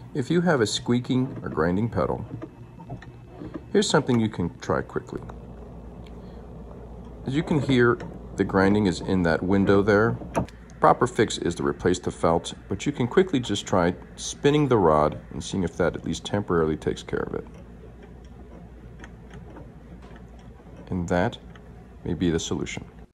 If you have a squeaking or grinding pedal, here's something you can try quickly. As you can hear, the grinding is in that window there. Proper fix is to replace the felt, but you can quickly just try spinning the rod and seeing if that at least temporarily takes care of it. And that may be the solution.